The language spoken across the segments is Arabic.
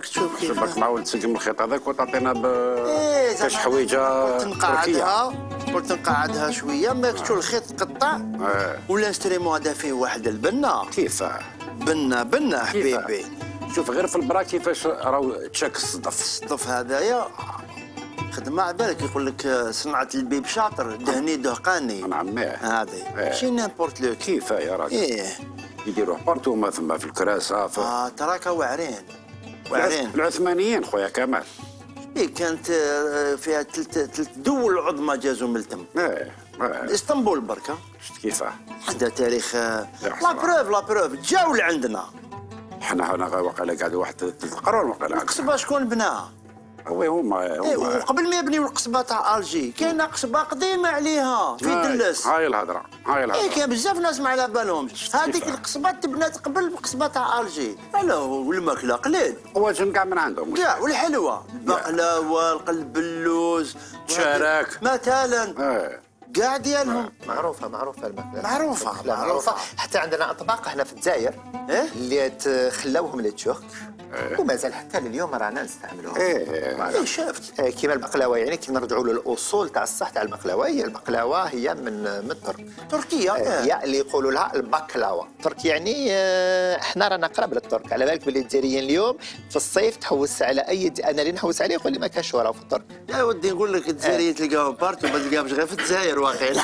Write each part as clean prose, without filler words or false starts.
راك تشوف كيف شبك معاول تسقم الخيط هذاك وتعطينا كاش حويجه تركيه. قلت نقعدها شويه ما تشوف الخيط تقطع ولا نستريمو هذا فيه واحد البنه. كيفاه بنه حبيبي. شوف غير في البرا كيفاش راهو تشك الصدف هذايا خدمة على بالك. يقول لك صنعة البيب شاطر دهني دهقاني. نعم هذه ماشي نيمبورت لو. كيفاه يا راجل يديروه بارتو ما ثم في الكراسه تراك واعرين. العثمانيين خويا كمال كانت فيها ثلاث دول عظمى جازوا من التم. اسطنبول بركه شفت كيفاه عندها تاريخ. لا بروف جاوا لعندنا. حنا وقيلا قاعد واحد 3 قرون وقيلا. القصبه شكون بناها؟ هما وقبل ما يبنيو القصبه تاع الجي كاينه قصبه قديمه عليها في دلس. هاي الهضره كاين بزاف ناس ما على بالهمش. هذيك القصبه تبنات قبل القصبه تاع الجي. والماكله قليل واجن كاع من عندهم كاع والحلوه البقلاوه القلب اللوز شراك مثلا كاع ديالهم. معروفه الماكله معروفه. حتى عندنا اطباق هنا في الجزائر اللي تخلاوهم للتشوك ومازال حتى لليوم رانا نستعملوهم. شفت كيما البقلاوه يعني كي نرجعوا للاصول تاع الصح تاع البقلاوه. هي البقلاوه هي من تركيا. هي اللي يقولوا لها البقلاوه. ترك يعني احنا رانا قراب للترك. على بالك باللي الجزائريين اليوم في الصيف تحوس على انا اللي نحوس عليه يقول لي ما كاش وراه في الترك. يا ودي نقول لك الجزائريين تلقاهم بارتو ما تلقاهمش غير في الجزائر واقيلا.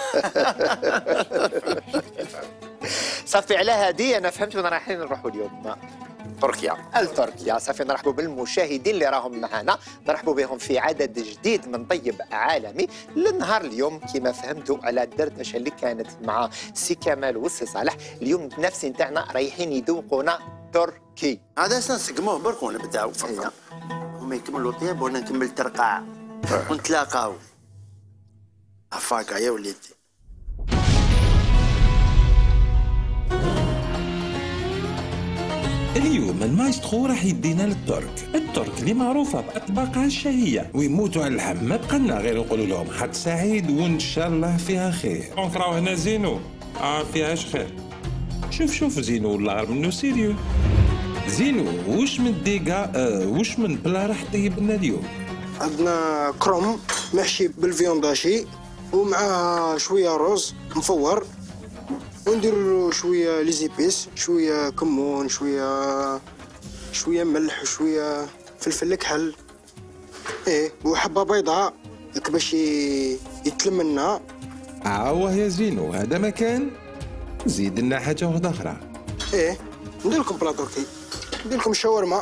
صافي على هذه انا فهمت وين رايحين نروحوا اليوم. تركيا. صافي نرحبوا بالمشاهدين اللي راهم معنا. نرحبوا بهم في عدد جديد من طيب عالمي للنهار اليوم. كما فهمتوا على الدردشه اللي كانت مع سي كمال وسي صالح. اليوم المتنافسين تاعنا رايحين يذوقونا تركي. هذا سنسقموه برك ونبداو فقط. هما يكملوا طياب وانا نكمل ترقاع ونتلاقاو. عفاك يا وليدي. اليوم المايسترو راح يدينا للترك اللي معروفه باطباقها الشهيه ويموتوا على اللحم. ما بقى لنا غير نقولوا لهم حد سعيد وان شاء الله فيها خير. دونك راهو هنا زينو فيهاش خير. شوف زينو والله غير منو سيريو. زينو واش من ديكا واش من بلا راح طيب لنا اليوم؟ عندنا كروم محشي بالفيونداشي ومعاه شويه رز مفور ونديروا له شويه ليزيبيس شويه كمون شويه ملح وشويه فلفل كحل وحبه بيضاء باش يتلم لنا. وهي زينو هذا مكان زيد لنا حاجه واحده اخرى. ندير لكم بلا تركي ندير لكم شاورما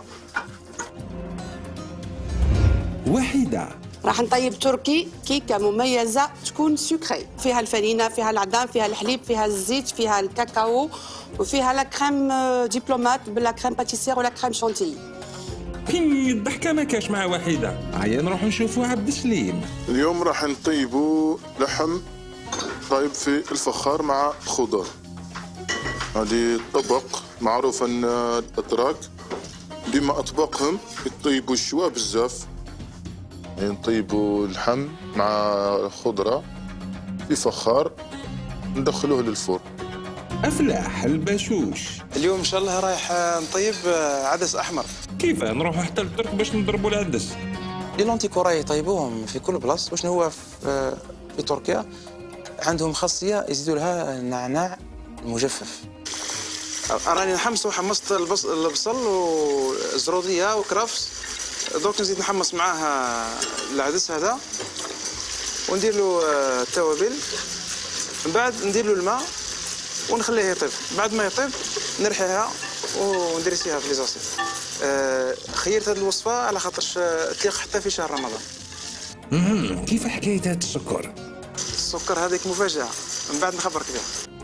وحيده. راح نطيب تركي كيكه مميزه تكون سكري. فيها الفرينه فيها العظام فيها الحليب فيها الزيت فيها الكاكاو وفيها لا كريم دبلومات بلا كريم باتيسير ولا كريم شانتيلي. فين الضحكه ما كاش مع وحيده. هيا نروحوا نشوفوا عبد السليم. اليوم راح نطيبوا لحم طيب في الفخار مع خضار. هذه طبق معروف ان الاتراك ديما اطباقهم يطيبوا الشوا بزاف. يعني نطيبوا اللحم مع خضره في فخار ندخلوه للفرن. افلاح البشوش. اليوم ان شاء الله رايح نطيب عدس احمر. كيف نروحوا حتى للترك باش نضربوا العدس؟ لي لونتيكو راهي يطيبوهم في كل بلاصه. وشنو هو في تركيا عندهم خاصيه يزيدوا لها النعناع المجفف. راني حمصت البصل والزروديه وكرفس. دوك نزيد نحمص معاه العدس هذا وندير له التوابل. من بعد ندير له الماء ونخليه يطيب. بعد ما يطيب نرحيها وندرسيها في ليزاسي. خيرت هذه الوصفه على خاطرش تليق حتى في شهر رمضان. كيف حكايه هذا السكر؟ السكر هذيك مفاجاه من بعد نخبرك بها.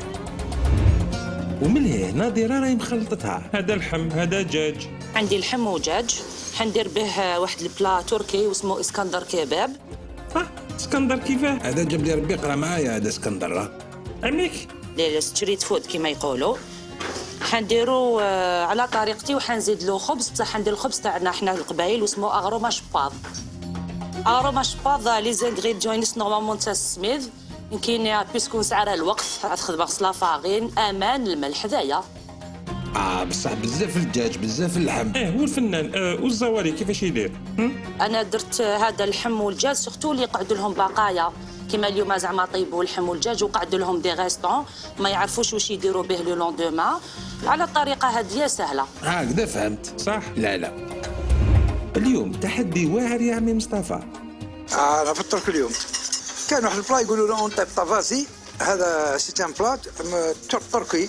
ومن هنا نادرة راهي مخلطتها. هذا لحم هذا دجاج. عندي لحم ودجاج حندير به واحد البلا تركي واسمه اسكندر كباب. اسكندر كيفاه؟ هذا جاب لي ربي يقرا معايا هذا اسكندر. عميك ستريت فود كما يقولوا. حنديرو على طريقتي وحنزيد له خبز بصح حندير الخبز تاعنا حنا القبايل واسمه اغروما شباض. اغروما شباض لي زانغريديون نورمالمون تاع السميد يمكن بيسكو سعرها الوقت تخدم غسلا فاغين امان الملح هذايا. بصح بزاف الدجاج بزاف اللحم. والفنان والزواري كيفاش يدير؟ انا درت هذا اللحم والدجاج سورتو اللي يقعدوا لهم بقايا كيما اليوم زعما طيبوا اللحم والدجاج وقعدوا لهم دي غيستون ما يعرفوش واش يديروا به لو لوندوما على الطريقه هذه سهله. هكذا فهمت صح؟ لا اليوم تحدي واعر يا عمي مصطفى. انا فطرت اليوم كان واحد البلا يقولوا له اون تايب طافاسي. هذا سيت ان بلات تركي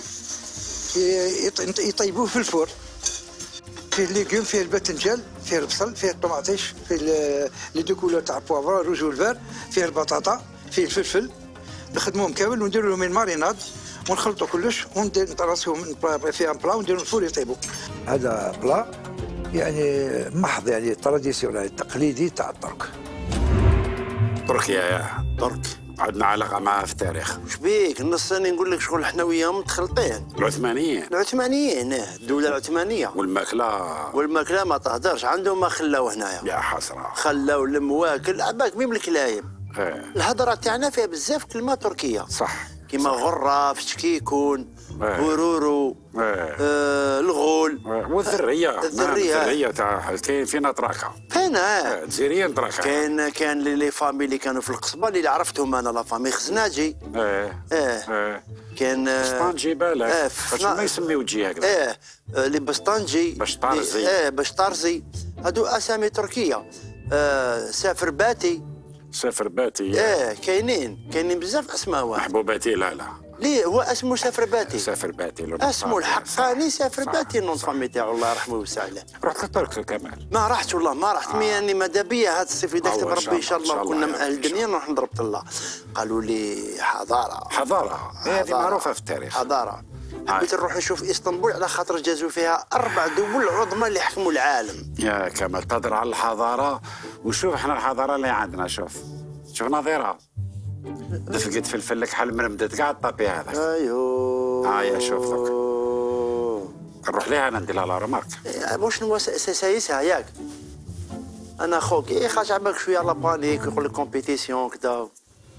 يطيبوه في الفور. فيه الليغيوم، فيه الباذنجان، فيه البصل، فيه الطماطيش، فيه لي دو كولور تاع البوافرون الروج والفار، فيه البطاطا، فيه الفلفل. نخدموهم كامل ونديروا لهم ماريناد ونخلطوا كلش ونطرسوهم في ان بلا ونديروا الفور يطيبوا. هذا بلا يعني محض يعني تراديسيونال تقليدي تاع الترك. تركيا يا ترك عندنا علاقة معها في التاريخ. وش بيك النص ثاني نقول لك شغل احنا وياهم متخلطين. العثمانيين الدولة العثمانية. والماكلة ما تهدرش عندهم ما خلاو هنايا. يا حسرة. خلاو المواكل عباك ميم الكلايم. الهضرة تاعنا فيها بزاف كلمات تركية. صح. كيما غراف، شكيكون، برورو، الغول والذرية تاع كاين فينا تراكا. فين جزيريين تراكا. كان لي فامي اللي كانوا في القصبة اللي عرفتهم انا لا فامي خزناجي. كان بسطنجي بالك. باش ما يسميو تجي هكذا. اللي بسطنجي بشطارزي هادو اسامي تركية. سافر باتي. كاينين بزاف اسماء. محبوباتي لا ليه هو اسمه سافر باتي. اسمه الحقاني سافر باتي النون فامي تاعو الله يرحمه ويوسع عليه. رحت للترك كمال؟ ما رحتش والله ما رحت. يعني ماذا بيا هذا الصيف اذا كتب ربي ان شاء الله كنا من اهل الدنيا نروح نضرب الله. قالوا لي حضاره هذه معروفه في التاريخ. حضاره حبيت نروح نشوف اسطنبول على خاطر جازوا فيها 4 دول عظمى اللي حكموا العالم. يا كمال تهضر على الحضاره وشوف احنا الحضاره اللي عندنا. شوف نظيره دفقت فلفل لك حل مرمدت كاع الطابي هذاك. يا شوف دوك نروح ليها انا ندير لها لا رمارك. واش سايسها ياك انا خوك خاش عباك شويه لا بانيك يقول لك كومبيتيسيون كذا.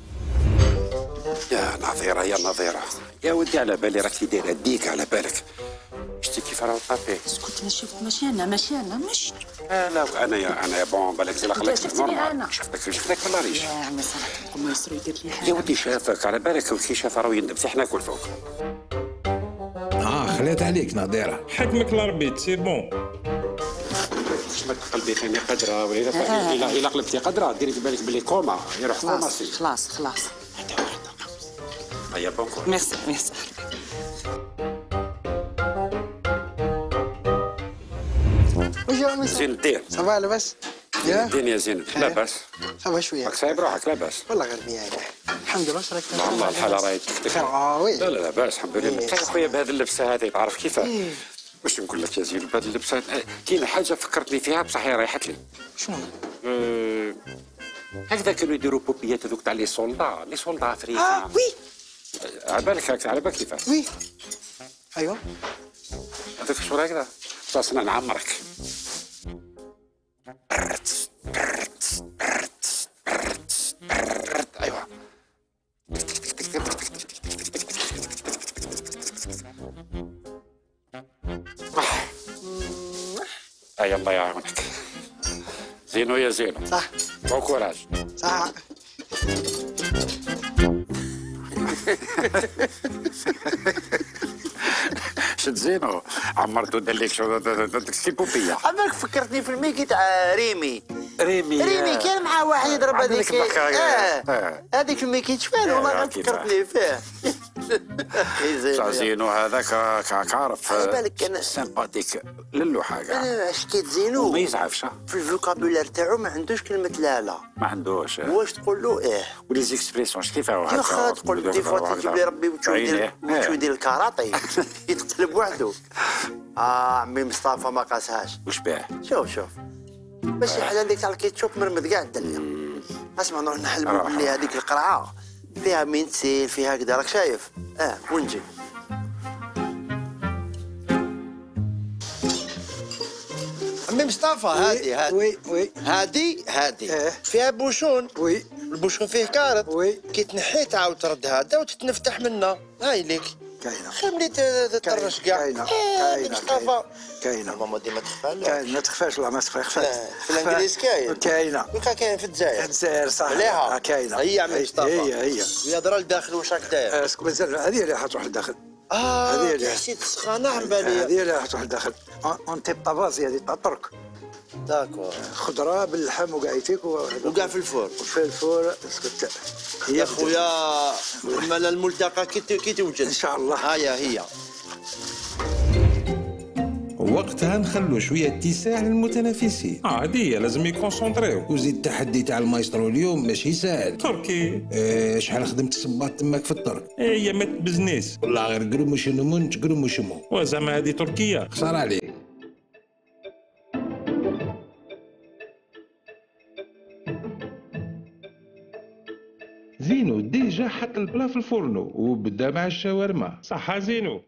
يا نظيره يا ودي على بالي راكي دايره ديك على بالك. شتي كيف راه الطابي؟ اسكت نشوف ماشي انا مش لا انا يا بون بالك زي خليك نورمال. شفتك ولا ريش؟ يا عمي صراحه ما يسرو يدير لي حاجه. يا ودي شافك على بالك كي شاف راه يندب حتى حنا ناكل فوق. خليت عليك نظيره. حكمك لربي سير بون. ما قلبي ثاني قدره ولا الا قلبتي قدره ديري في بالك بلي كوما يروح كوما. خلاص هيا بونكور. ميرسي. زين الدين. صباح لاباس؟ الدين يا زين لاباس؟ صباح شويه. راك صايب روحك لاباس؟ والله غير مياه الحمد لله. واش راك؟ والله الحاله راهي تكتك. لا لاباس الحمد لله. يا خويا بهذه اللبسه هذه تعرف كيفاه؟ واش نقول لك يا زين بهذه اللبسه كاين حاجه فكرتني فيها بصح هي رايحت لي. شنو؟ هكذا كانوا يديروا بوبيات هذوك تاع لي سولدا افريقيا. وي على بالك كيفاش؟ وي ايوه هذاك شغل هكذا خلاص انا نعمرك. ايوه اي الله يعاونك. زينو يا زينو. صح. بون كوراج. صح. شد زينو عمرتو دار لك شو سي بوبيه. عمرك فكرتني في الميكي تاع ريمي كان مع واحد يضرب هذيك هذيك الميكي شفان والله فكرتني فيه. زينو هذاك عارف على بالك انا سامباتيك للو حاجه. انا شكيت زينو ما يزعفش في الفوكابولار تاعو ما عندوش كلمه لا ما عندوش. واش تقول له ولي زيكسبريسيون كيفاه يا خا تقول دي فوا تجيب لي ربي وتشوف يدير الكاراتي يتقلب وحده. عمي مصطفى ما قاسهاش. واش باه؟ شوف باش يحل هذيك تاع الكيتشوب مرمد كاع الدنيا. اسمع نروح نحلبوا بلي هذيك القرعه فيها مينتسيل فيها كذا راك شايف. ونجي عمي مصطفى هادي وي هادي فيها بوشون. وي البوشون فيه كارت. وي كي تنحيه تعاود ترد هذا وتتنفتح منه. هاي ليك كاينه خلي تطرش كاع كاينه ماما ديما تخفى كاين ما تخفاش لا ما تخفاش في الانجليز كاين كاين في الجزائر الجزائر صح مليحه كاينه هي عمي مصطفى هي الهضره لداخل واش راك داير اسكو مازال هذه اللي راح تروح لداخل هذه اللي حسيت سخانه عن بالي هذه اللي راح تروح لداخل اون تيب طابازي هذه تاع الترك داكور خضره باللحم وكاع يتيك وكاع في الفور في الفور اسكت يا خويا مال الملتقى كي توجد ان شاء الله هي وقتها نخلو شويه اتساع للمتنافسين عاديه لازم يكونسونطريو وزيد التحدي تاع المايسترو اليوم ماشي ساهل تركي شحال خدمت الصباط تماك في الترك هي مات بزنيس والله غير قرمو شنمونت قرمو شمو وزعما هادي تركيا خساره عليك زينو ديجا حط البلا في الفرنو وبدا مع الشاورما صح زينو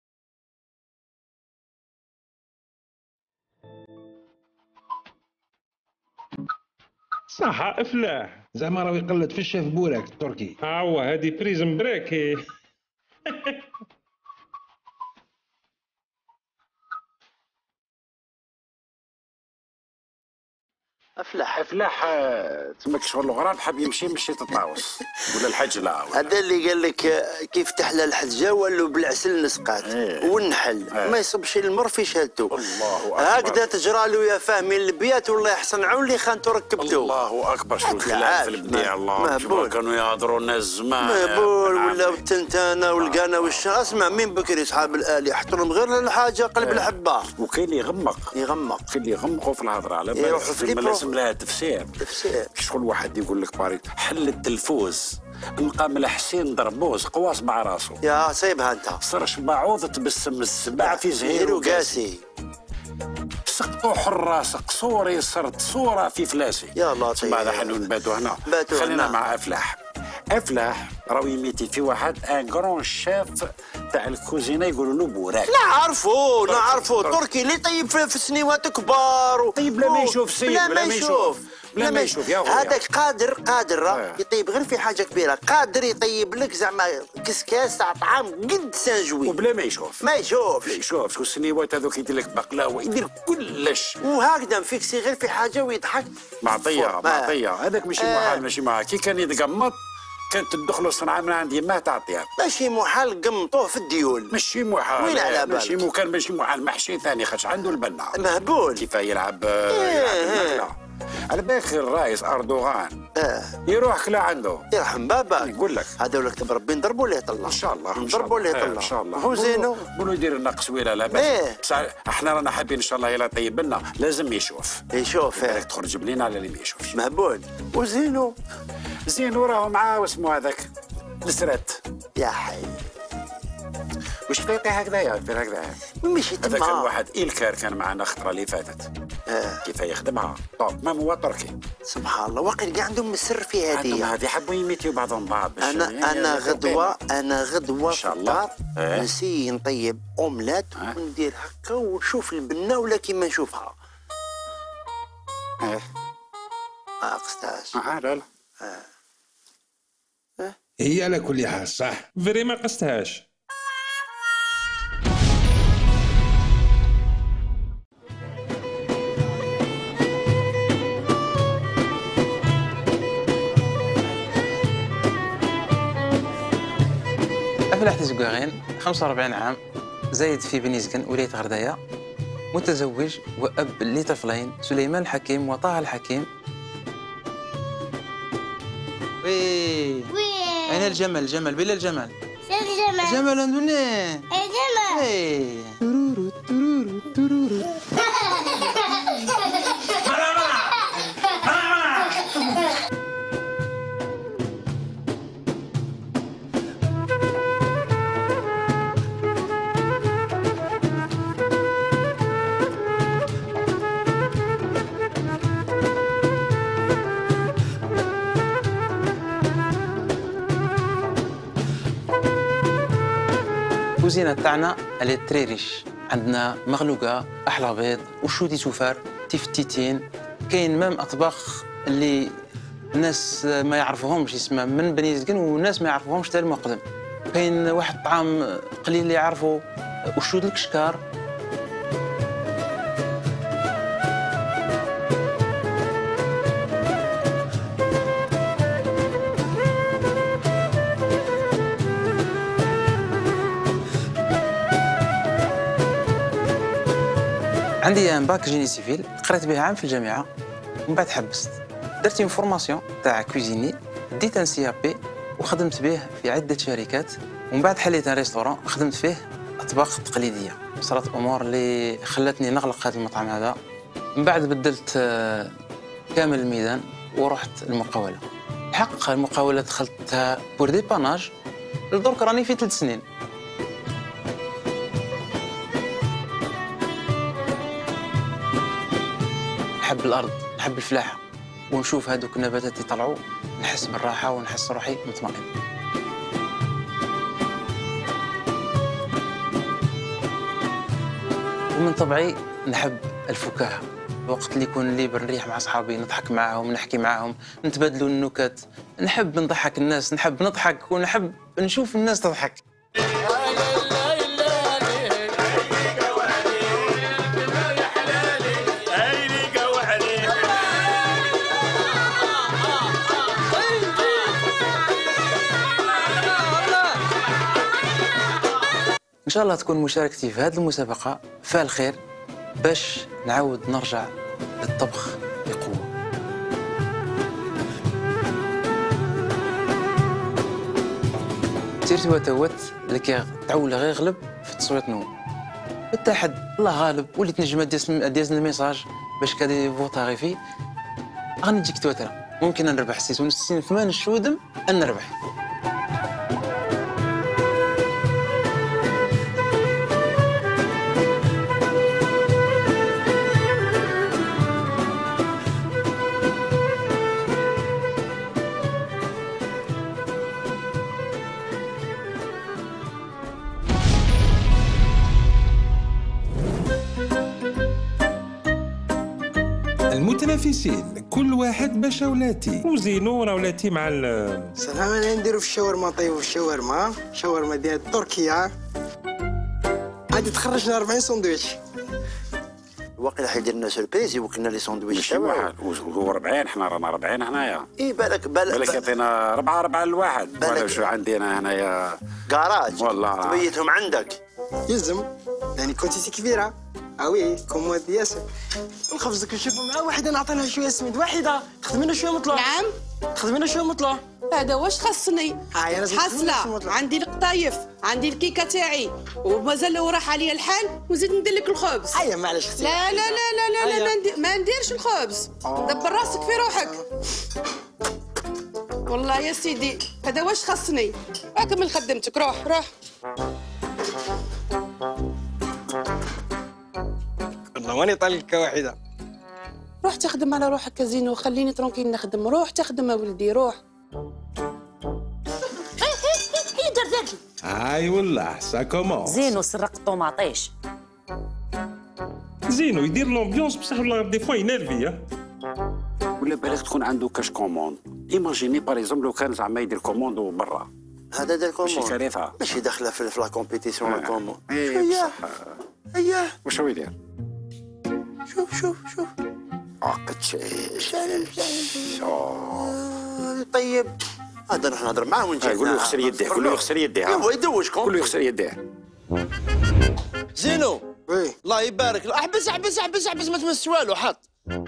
صح افلاح زعما راهو يقلد في الشيف بوراك التركي ها هو هادي بريزم بريك افلاح تماك شغل الغراب حاب يمشي تطاوس ولا الحج لا هذا اللي قال لك كيف تحلى الحجه ولو بالعسل نسقات والنحل ما يصبش المر في شالته الله اكبر هكذا تجرى له يا فاهمين البيات والله يحسن عون اللي خانتو ركبتو الله اكبر شو الكلام في البديع الله شوف كانوا يهضروا الناس زمان مهبول ولا التنتانه والقنا والشا اسمع من بكري صحاب الالي يحطوا لهم غير الحاجه قلب الحبه وكاين اللي يغمق كاين اللي يغمقوا في الهضره على بالك لازم لها تفسير شغل واحد يقول لك باري حل التلفوز نقام الحسين ضربوز قواص مع راسه يا سيبها انت صرش بعوض تبسم السبع في زهير وقاسي سقطوا حراس قصوري صرت صوره في فلاسي يا لطيف هذا حلو نباتوا هنا خلينا مع افلاح راهو يميتي في واحد ان كرون شيف تاع الكوزينه يقولوا له بوراك نعرفو تركي اللي طيب في سنوات كبار طيب بلا ما يشوف سيد بلا ما يشوف يا خويا هذاك قادر يطيب غير في حاجه كبيره قادر يطيب لك زعما كسكاس تاع طعام قد سانجوي وبلا ما يشوفش السنوات هذوك يدير لك بقلاوه يدير كلش وهكذا مفيكسي غير في حاجه ويضحك معطيه هذاك ماشي محال ماشي محال كي كان يتقمط كانت تدخلوا الصنعه من عندي ما تعطيها ماشي محال قمطوه في الديول ماشي محال وين على بالك ماشي محال محشي ثاني خاطش عنده البنه مهبول كيف يلعب الماكله على بالك الرئيس اردوغان يروح كلا عنده يرحم بابا نقول لك هذول كتب ربي نضربوا ليه طلع ان شاء الله نضربوا ليه طلع ان شاء الله هو زينو قولوا يدير لنا قسويله لا باس احنا رانا حابين ان شاء الله يلا طيب لنا لازم يشوف تخرج بلينا على اللي ما يشوفش مهبول وزينو راهو معاه واسمه هذاك نسرت يا حي وش فيقي هكذايا مشي تما هذاك الواحد إلكار كان معنا الخطره اللي فاتت كيف يخدمها طوب ما هو تركي سبحان الله واقيلا كاع عندهم السر في هذه حبوا يميتيو بعضهم بعض انا غدوه ان شاء الله نسي نطيب اوملات وندير هكا ونشوف البنه ولا كيما نشوفها ما قصدهاش لا هي على كل حال صح فري ما قصدهاش أفلاح تزقاغين 45 عام زايد في بني زكن ولاية غرداية متزوج وأب لطفلين سليمان الحكيم وطه الحكيم وي أنا الجمل بلا الجمل الجمل عندنا الجمل ترورو الكوزينه تاعنا اللي تري ريش عندنا مغلوقه احلى بيض وشودي سوفار تفتيتين كاين مام اطباق اللي الناس ما يعرفوهمش يسمى من بني زكن والناس ما يعرفوهمش حتى المقدم كاين واحد الطعام قليل اللي يعرفوا وشو الكشكار. عندي ان باك جيني سيفيل قريت به عام في الجامعه ومن بعد حبست. درت اون فورماسيون تاع كوزيني، ديت ان سي بي وخدمت به في عده شركات، ومن بعد حليت ان ريستورون خدمت فيه اطباق تقليديه. صارت امور اللي خلتني نغلق هذا المطعم هذا. من بعد بدلت كامل الميدان ورحت المقاوله. الحق المقاوله دخلتها بور ديباناج، لدرك راني في 3 سنين. نحب الارض، نحب الفلاحه، ونشوف هذوك النباتات يطلعوا نحس بالراحه ونحس روحي مطمئن. ومن طبعي نحب الفكاهه، الوقت اللي يكون ليبر نريح مع اصحابي، نضحك معاهم، نحكي معاهم، نتبادلوا النكت، نحب نضحك الناس، نحب نضحك ونحب نشوف الناس تضحك. إن شاء الله تكون مشاركتي في هذه المسابقة فيها الخير باش نعاود نرجع للطبخ بقوة. سيرتي وتوت اللي تعول غير غلب في تصويت نوم. الاتحاد الله غالب، وليت نجم ديز الميساج باش كادي فوطاغي فيه. غادي نجيك توترة، ممكن نربح 66 ثمان الشودم أن نربح. المتنافسين كل واحد بشاولاتي، وزينو راه ولاتي مع سلام. انا نديرو في الشاورما، طيبوا في الشاورما، شاورما ديال تركيا. غادي تخرجنا 40 سندويتش. واقيلا حيدير لنا سوربريز يوكلنا لي ساندويتش. ماشي واحد، هو 40، حنا رانا 40 هنايا. اي بالك يعطينا 4 لواحد. ولا شو عندي انا هنايا كراج والله تبيتهم عندك. يلزم يعني كونتيتي كبيره. وي كومود ياسر. نخفزك نشوفوا مع واحده نعطيناها شويه سميد، واحده تخدم لنا شويه مطلع. نعم تخدم لنا شويه مطلع. هذا واش خصني؟ حاصله عندي القطايف، عندي الكيكه تاعي، ومازال لو راح عليا الحال ونزيد ندير لك الخبز. معليش اختي. لا لا لا لا لا ما نديرش الخبز. دبر راسك في روحك. والله يا سيدي هذا واش خصني. اكمل خدمتك، روح. والله ماني طالق واحده. روح تخدم على روحك يا زينو، خليني ترونكيل نخدم. روح تخدم يا ولدي، روح. درت اي والله سا كومون. زينو سرق الطوماطيش. زينو يدير لومبيونس بصح والله دي فوا ينرفي. ولا بالك تكون عنده كاش كوموند. ايماجيني باغ اكزومبل لو كان زعما يدير كوموند برا. هذا دار كوموند ماشي كارثه، ماشي داخله في لا كومبيتيسيون الكوموند. اييه واش هو يدير؟ شوف عقد شيء طيب. هذا نروح نهضر معاه ونجي. قول له يغسل يديه، قول له يغسل يديه. هو يدوشكم، قول له يغسل يديه. زينو وي الله يبارك له. احبس ما تمس والو. حط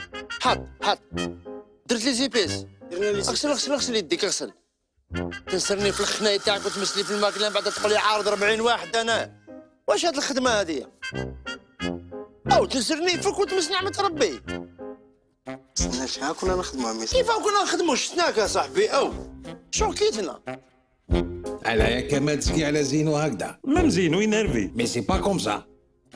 درت لي زيبيس. اغسل يديك، اغسل. تنسرني في الخنايه تاعك وتمسلي في الماكله، بعد تقول لي عارض 40 واحد. انا واش هاد الخدمه هذه؟ او تنسرني فيك وتمس نعمه ربي. سناش ها كنا نخدموا ميس. كيف كنا نخدموا شتناك يا صاحبي؟ او شو كيتنا على يا كمال تسكي على زينو هكذا. مام زينو ينرفي مي سي با كوم سا.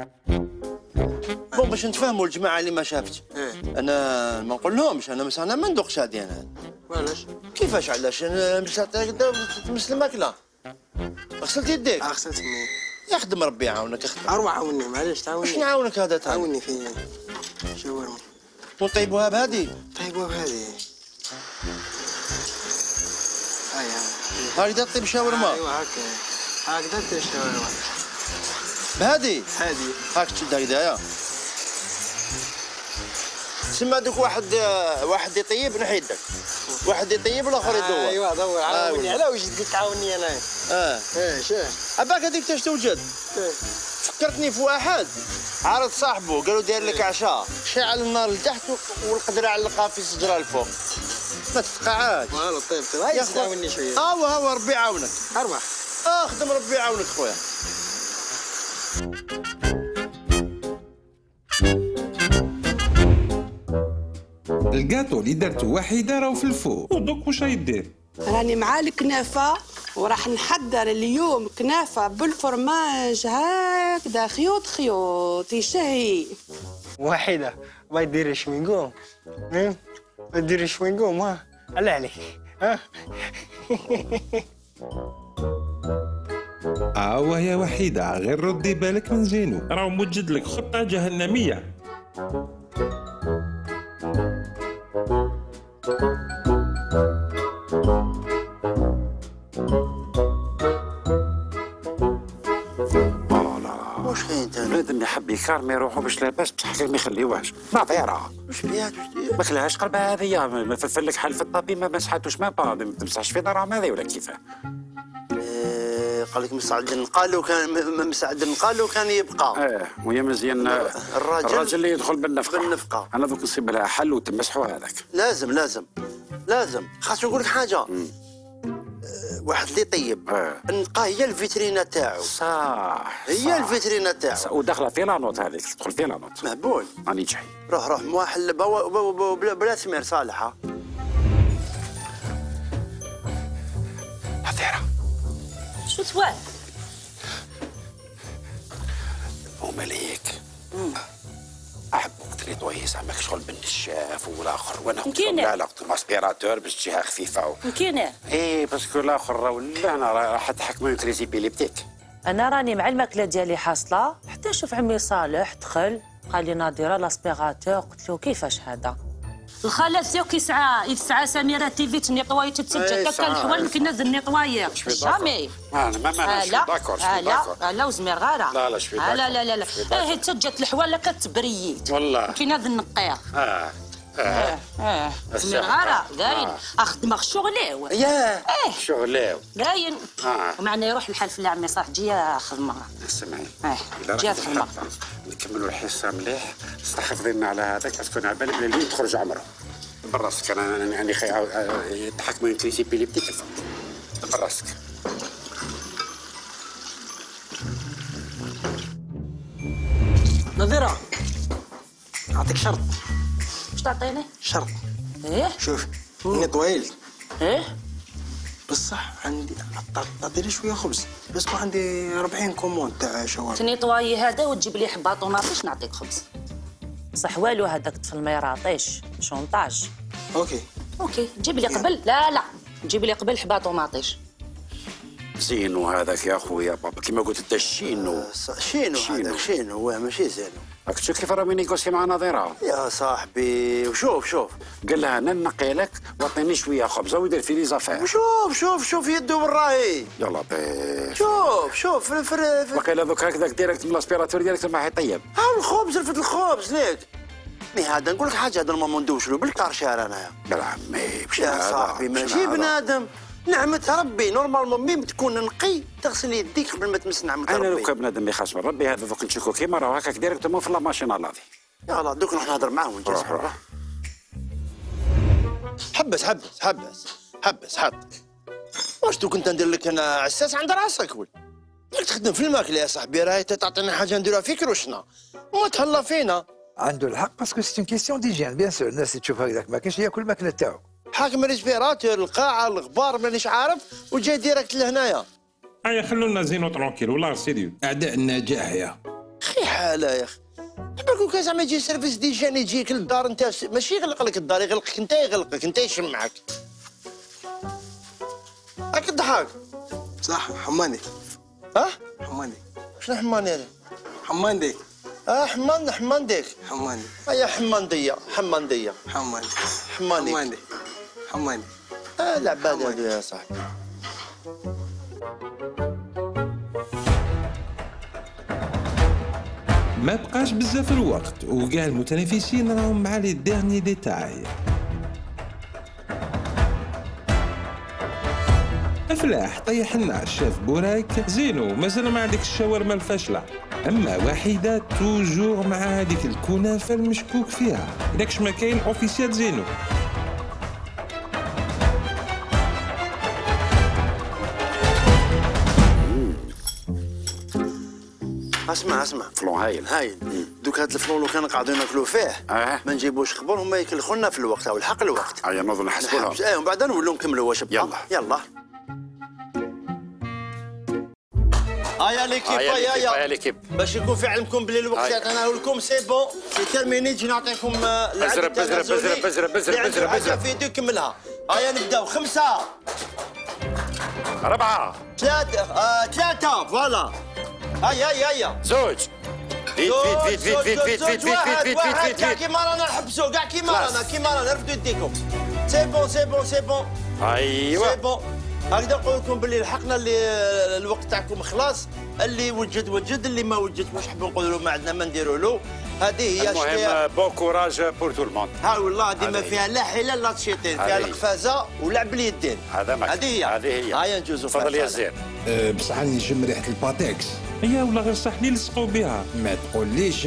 بون باش نتفاهموا الجماعه اللي ما شافتش. انا ما نقول لهمش انا ما ندوقش هادي. انا علاش؟ كيفاش علاش؟ انا مش تمس الماكله. غسلت يديك؟ غسلت يدي. يخدم ربي يعاونك. اخدم. اروح عاوني معليش تعاوني. واش نعاونك هذا تاع؟ عاوني في شاورما. ونطيبوها بهذه؟ طيبوها بهذه. هاي طيب شاورما. ايوا هكا. هكذا تشتغل بهادي هادي هاك تشد هكذايا. سما دوك واحد يطيب نحيدك، واحد يطيب والاخر يدور. ايوا دور عاوني على واش تقول تعاوني انا. شاه عباك هذيك تاش توجد. فكرتني في واحد عارض صاحبه قالوا داير لك عشاء، شعل النار لتحت والقدره علقها في الشجره الفوق. ما تفقعاش. والله طيب هاي تعاوني شويه. هو ربي يعاونك. اربح. خدم ربي يعاونك خويا. الكاطو اللي درتو وحيده راهو في الفور، ودوك واش رايدير؟ راني مع الكنافة وراح نحضر اليوم كنافة بالفرماج هكذا خيوط خيوط يشهي. واحدة ما يدير شوينقوم. ما يدير شوينقوم ها. الله عليك. ها. وهي وحيده غير ردي بالك من زينو، راهو موجد لك خطه جهنميه. واش كاين انت؟ بنادم يحب يكارمي روحو باش لاباس بصح ما يخليوهاش، نظيره. واش بيها ما خلاهاش قربها هذيا، ما فلفلك حل في الطابي ما مسحاتوش ما با، ما تمسحش في دراهم هذه ولا كيفاه؟ قال لك مسعد النقال وكان مسعد النقال وكان يبقى. ويا مزيان الراجل اللي يدخل بالنفقه. انا دوك نصيب لها حل وتمسحوا هذاك. لازم خاص نقول لك حاجه. واحد اللي طيب النقاه هي الفيترينا تاعو. صح هي الفيترينا تاعو. وداخله في لانوت هذيك تدخل في لانوت. مهبول. راني جاي. روح موحل بلا سمير صالحه. نظيره شو توال؟ ومليك احبك تريد ويسع ماك شغل بالنشاف والاخر وانا مكينه لا قلت ماسبيراتور باش تجيها خفيفه مكينه باسكو الاخر راه هنا راح تحكموا كريزي بيليبتيك. انا راني مع الماكله ديالي حاصله حتى نشوف عمي صالح دخل قال لي نادره لاسبيراتور قلت له كيفاش هذا الخالات ديالك يسعى سميره تيفي تنيطواي تتسجل كان الحوال يمكن نزل نيطواير جامي انا داكور لا وزمير غاره لا شوي لا هي تسجلت الحوال كتبريت والله كاين هذا النقير زمير غاره داين اخدم شغليو شغليو داين ومعنا يروح الحال في عمي صالح جي خدمه اسمعي جات خدمه نكملوا الحصه مليح استحفظي لنا على هذاك باسكو على بالي بلي اليوم تخرج عمره براسك انا يعني تحكموا كريزي بيليبتيك براسك. نظيره نعطيك شرط. واش تعطيني؟ شرط. شوف اني طويل. بصح عندي تعطي لي شويه خبز باسكو عندي 40 كوموند تاع شوارما. تنيطواي هذا وتجيب لي حبه طوماطيش نعطيك خبز. صح والو هذاك طفل ما يراطيش شونطاج. اوكي جيب لي قبل لا جيب لي قبل حبه طوماطيش. زينو هذاك يا خويا بابا كيما قلت انت شينو هذاك شينو هو ماشي زينو. راك تشوف كيف راه ينيغوسي مع نظيره يا صاحبي. وشوف قال لها انا نقي لك واعطيني شويه خبزه ويدير في لي زافير. شوف يدو بالراهي. يلا بيه شوف وقيلا دوك هكذاك ديريكت من الاسبيراتور ديريكت ما حيطيب. الخبز رفد الخبز ليك. هذا نقول لك حاجه هذا ما ندوش له بالكارشار انايا. لا عمي يا صاحبي ماشي بنادم. نعمة ربي نورمالمون ميم تكون نقي تغسل يديك قبل ما تمس نعمة ربي. انا لو كان بنادم يخاف من ربي هذا دوك نشوفو كيما راه هكاك ديريكتومون في لا ماشين هذه. يلا دوك نروح نهضر معاه ونجلس. حبس واش دوك انت ندير لك انا عساس عند راسك ولا تخدم في الماكله يا صاحبي راهي تعطينا حاجه نديروها فيك روشنا وما تهلا فينا. عنده الحق باسكو سي اون كيسيون ديجيان بيان سور الناس اللي تشوف هكذاك ما كاينش ياكل الماكله تاعو. حاكم الريسبيراتور القاعه الغبار مانيش عارف وجاي ديريكت لهنايا. خلونا زينو ترونكيل ولا سيريو اعداء النجاح يا اخي حاله يا اخي. بالكم كان زعما يجي سيرفيس ديجان يجيك للدار انت ماشي يغلق لك الدار يغلقك انت يغلقك انت يشمعك. هاك الضحك صح حماني. حماني شنو حماني هذا؟ حماندي. حمانديك. حماني. هيا حمانديه. حماني. العباد هذو يا صاحبي. ما بقاش بزاف الوقت وكاع المتنافسين راهم مع لي ديرني ديتاي. أفلاح طيح لنا الشيف بوراك. زينو مازال مع ديك الشاورما الفاشلة، أما وحيدة توجور مع هذيك الكنافة المشكوك فيها. داكش ما كاين أوفيسيال زينو. اسمع فلون هايل. دوك هاد الفلون لو كان قاعدين ناكلوا فيه ما نجيبوش خبر هما يكلخوا لنا في الوقت او الحق الوقت. نوض نحسبوا لهم. ومن بعد نولوا نكملوا واش بقى. يلا هيا ليكيب هيا ليكيب باش يكون في علمكم بلي الوقت اللي عطيناه لكم سي بون سي تيرميني. نجي نعطيكم بزرب في يدو كملها. هيا نبداو 5 4 3 فوالا. هيا 2 فيت كيما رانا نحبسوا كاع كيما رانا رفدوا يديكم. سي بون ايوا سي بون. هكذا نقول لكم باللي لحقنا اللي الوقت تاعكم خلاص. اللي وجد اللي ما وجد واش نحبوا نقولوا له ما عندنا ما نديروا له. هذه هي المهم بون كوراج بور تو الموند. ها والله هذه ما فيها لا حيله لا تشيطين، فيها القفازه ولعب اليدين. هذه هي. هيا نجوزوا. تفضل يا زين. بصح نجم ريحه الباتكس. هي ولا غير صح لي لصقوا بها. ما تقوليش.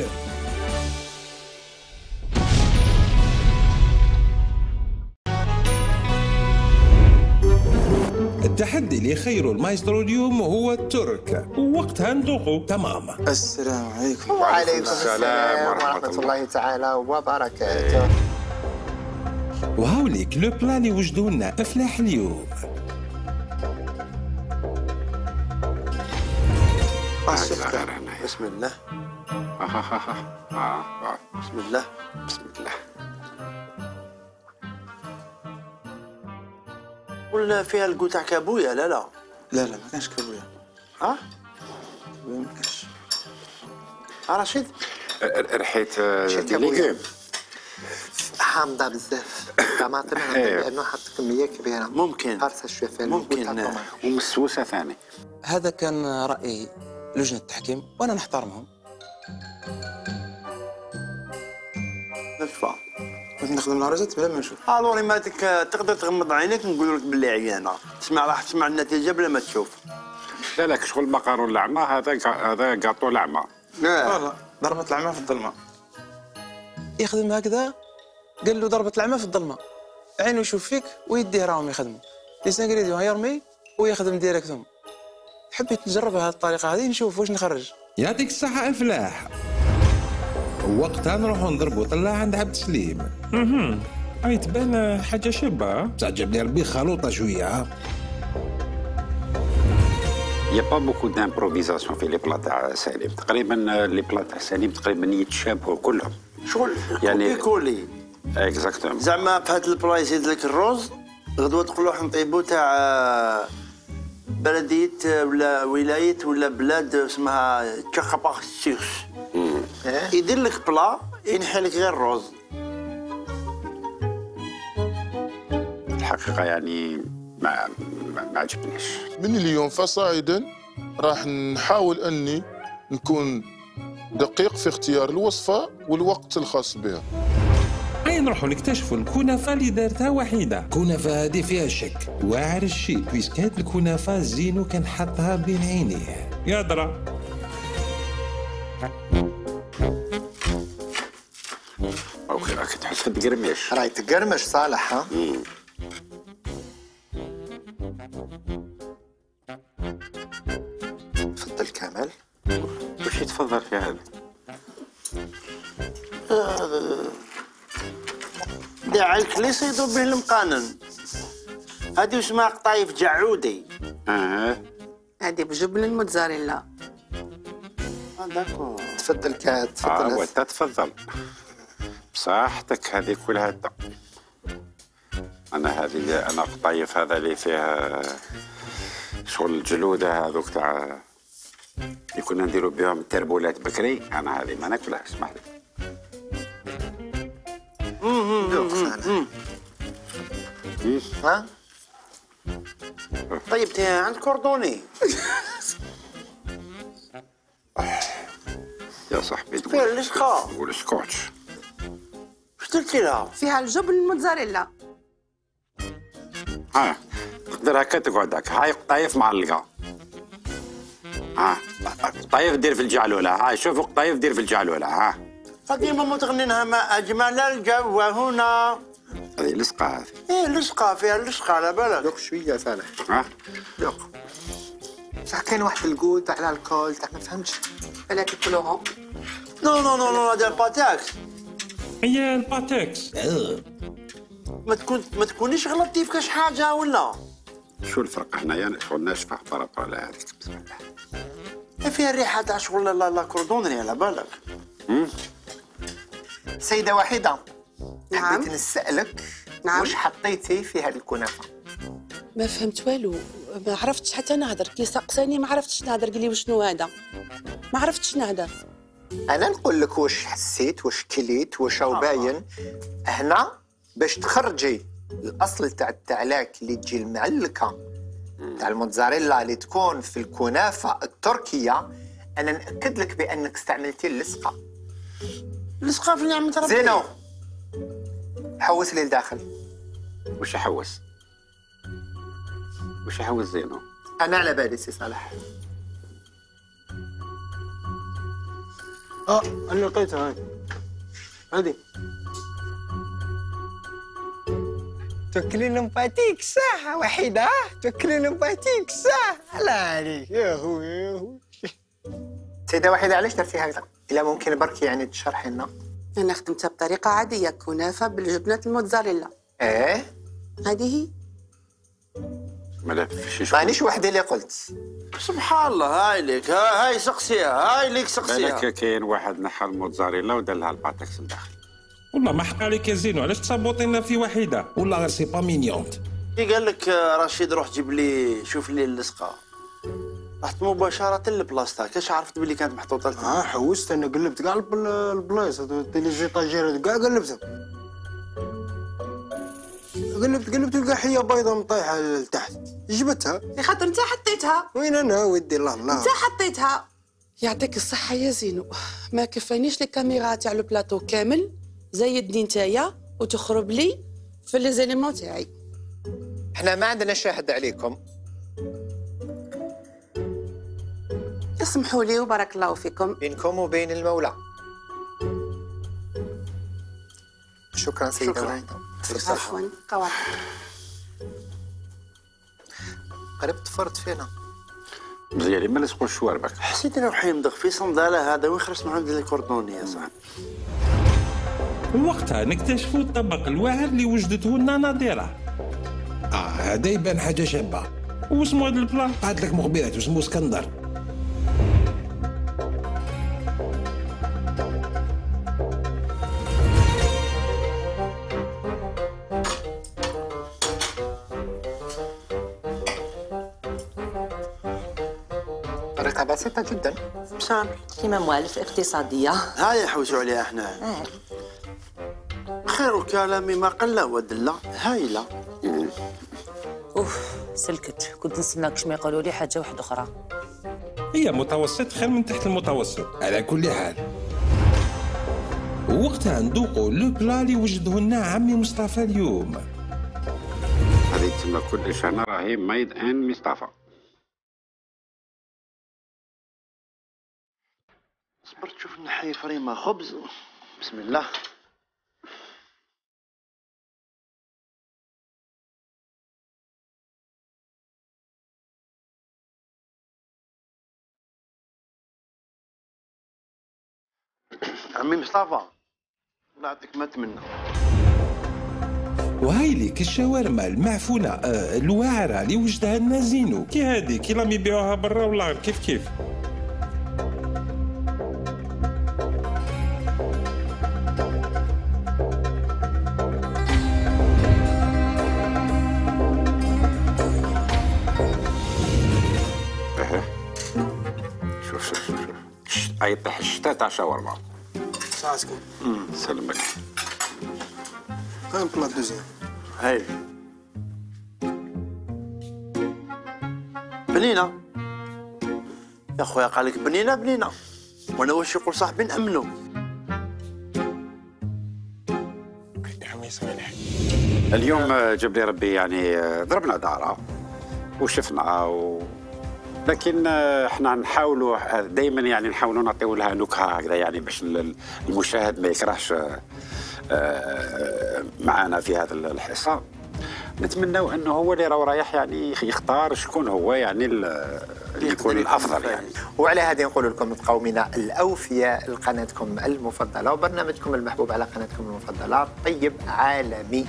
التحدي اللي خيروا المايسترو اليوم هو الترك، ووقتها ندوقوا تماما. السلام عليكم. وعليكم السلام ورحمة الله تعالى وبركاته. وهاوليك لو بلا اللي وجدوا لنا أفلاح اليوم. بسم الله. بسم الله. ولا فيها الكو تاع كابويا؟ لا ما كانش كابويا. ما كانش. رشيد ريحه ليغوم حامضة بزاف. طماطم لأنه حط كمية كبيرة. ممكن هرسة شوية فيها ممكن ومسوسه ثاني. هذا كان رأي لجنة التحكيم وأنا نحترمهم. نشفى نخدم العروسات بلا ما نشوف. الوري مالتك تقدر تغمض عينيك نقول لك باللي عيانه. راح تسمع النتيجه بلا ما تشوف. لا شغل المقارون الأعمى هذا قاطو الأعمى. والله ضربة العمى في الظلمة. يخدم هكذا قال له ضربة العمى في الظلمة. عينه يشوف فيك ويديه راهم يخدموا. لي سانغريديون يرمي ويخدم ديريكتوم. حبيت نجربها هذه الطريقة هذه نشوف واش نخرج. يعطيك الصحة أفلاح. وقتها نروحوا نضربوا طلع عند عبد السليم. هاي تبان حاجة شابة. بصح جاب لي ربي خلوطة شوية. يا با بوكو دامبروفيزاسيون في لي بلا تاع سليم. تقريبا لي بلا تاع سليم تقريبا يتشابهوا كلهم. شغل يعني كولي. اكزاكتومون. زعما في هذا البلا يزيد لك الروز غدوه تقول له نطيبوا تاع بلديه ولا ولايه ولا بلاد اسمها تشاخاباخشيش. يدير لك بلا ينحي لك غير الروز. الحقيقه يعني ما عجبنيش. من اليوم فصاعدا راح نحاول اني نكون دقيق في اختيار الوصفه والوقت الخاص بها. هاي نروحوا نكتشفوا الكنافة اللي دارتها وحيدة. الكنافة هذه فيها شك واعر الشيء بيسك هاد الكنافة زينو كان حطها بين عينيه. يا درا اوكي راك تحس تقرمش. راهي تقرمش صالح. ها تفضل كامل. واش يتفضل في هذا؟ داع الكليس يضرب به المقانن. هذه اسمها قطايف جعودي. هذه بجبن الموتزاريلا. داكور. تفضل تفضل. وانت تفضل. بصحتك هذه كلها هدا. انا قطايف هذا اللي فيها شغل الجلوده هذوك تاع اللي كنا نديروا بهم التربولات بكري. انا هذه ما ناكلهاش اسمح لي. ها طيب عند كوردوني. يلا صاحبي فيها اللصقة والسكوتش. واش درتي لها؟ فيها الجبن الموتزاريلا. ها تقدر هكا تقعد هكا. هاي قطايف معلقة. ها قطايف دير في الجهة الأولى. هاي شوف قطايف دير في الجهة الأولى. ها قديما ما تغنينها ما أجمل الجو هنا. هذه لصقة هذه. إيه لصقة فيها اللصقة على بالك. دوق شويه صالح. ها دوق. صح كاين واحد الكود تاع الكول تاع ما فهمتش. بالك الكلوهم. نو هذا الباتاكس. هي الباتكس. ما تكونيش غلطتي في كاش حاجة ولا؟ شو الفرق هنايا شغل ناشفة برا لا هذيك بسم الله. فيها الريحة تاع شغل لا كوردونري على بالك. سيدة وحيدة. نعم. حبيت نسألك. نعم. واش حطيتي في هذه الكنافة؟ ما فهمت والو، ما عرفتش حتى نهضر. كي سقساني ما عرفتش نهضر، قال لي وشنو هذا؟ ما عرفتش نهضر. انا نقول لك واش حسيت واش كليت واش راهو باين. هنا باش تخرجي الاصل تاع التعلاك اللي تجي المعلكه تاع الموتزاريلا اللي تكون في الكنافه التركيه، انا ناكد لك بانك استعملتي اللصقه. اللصقة في نعمة ربي. زينو حوس لي لداخل. وش يحوس؟ وش يحوس زينو؟ انا على بالي سي صالح. انا لقيتها هذه. تاكلين مباتيك ساعة وحيدة. تاكلين مباتيك ساعة. لا عليك يا خويا. سيدة وحيدة علاش درتي هكذا؟ إلا ممكن برك يعني تشرحي لنا. انا خدمتها بطريقه عاديه، كنافه بالجبنه الموتزاريلا. ايه هذه هي. ما فيش مانيش وحدي اللي قلت. سبحان الله. هاي ليك هاي سقسيها. هاي ليك سقسيها. بالك كاين واحد نحى الموتزاريلا ودار لها الباتكس لداخل. والله ما حق عليك يا زينو، علاش تصابوطينا في وحيده؟ والله غير سي با مينيونت. كي قال لك رشيد روح جيب لي شوف لي اللصقة، رحت مباشرة لبلاصتها. كاش عرفت بلي كانت محطوطة لتما. حوست انا قلبت كاع البلايص لي زيطاجير كاع قلبتهم. قلبت وكاع حيه بيضه مطيحه لتحت. جبتها لخاطر انت حطيتها. وين انا ودي الله انت حطيتها. يعطيك الصحه يا زينو، ما كفانيش لي كاميرا تاع لو بلاطو كامل. زيدني نتايا وتخرب لي في لي زيليمون تاعي. احنا ما عندنا شاهد عليكم. اسمحوا لي وبارك الله فيكم. بينكم وبين المولى. شكرا سيدة وحيدة. عفوا قواعد. قربت فرت فينا. مزيان ما لصقوا الشواربك. حسيت انه روحي مدخ في صندالة هذا وين خرجت من عند الكوردوني يا صاحبي. وقتها نكتشفوا الطبق الواعر اللي وجدته لنا نادرة. هذا يبان حاجه شابه. واسمو هذا البلان؟ قالت لك مخبرات واسمو اسكندر. طريقة بسيطة جدا. مسامح. كيما موالف اقتصادية. هاي نحوسوا عليها احنا. خير الكلام ما قل ودل. هايلة. سلكت. كنت نستناك شما يقولوا لي حاجة واحدة أخرى. هي متوسط خير من تحت المتوسط على كل حال. وقتها ندوقوا لو بلا اللي وجده لنا عمي مصطفى اليوم. هذه تسمى كل سنة راهي ميد ان مصطفى. صبرت تشوف نحي فريمة خبز. بسم الله. عمي مصطفى الله يعطيك ما تمنى. وهاي ليك الشاورما المعفونه الواعره اللي وجدها لنا زينو. كي هادي كي راهم يبيعوها برا ولا غير كيف شوف اي طيح الشتاء تاع شاورما. ساعتكم. سلمك. كان بلاط دوزيام. هاي بنينة يا خويا. قال لك بنينة وانا واش يقول صاحبي نامنه. اليوم جاب لي ربي يعني ضربنا دارة وشفنا لكن احنا نحاولوا دائما يعني نحاولوا نعطيو لها نكهه هكذا يعني باش المشاهد ما يكرهش معنا في هذا الحصه. نتمناو انه هو اللي رايح يعني يختار شكون هو يعني اللي يكون الافضل يعني. وعلى هذه نقول لكم مقاومينا الاوفياء لقناتكم المفضله وبرنامجكم المحبوب على قناتكم المفضله طيب عالمي.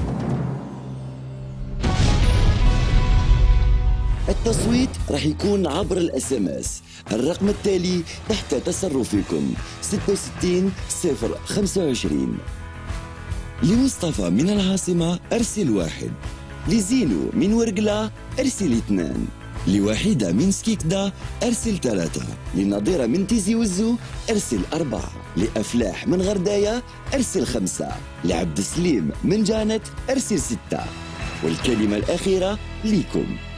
التصويت راح يكون عبر الSMS. الرقم التالي تحت تصرفكم 66 025. لمصطفى من العاصمة أرسل 1. لزينو من ورقلة أرسل 2. لوحيدة من سكيكدا أرسل 3. لنظيرة من تيزي وزو أرسل 4. لأفلاح من غرداية أرسل 5. لعبد سليم من جانت أرسل 6. والكلمة الأخيرة ليكم.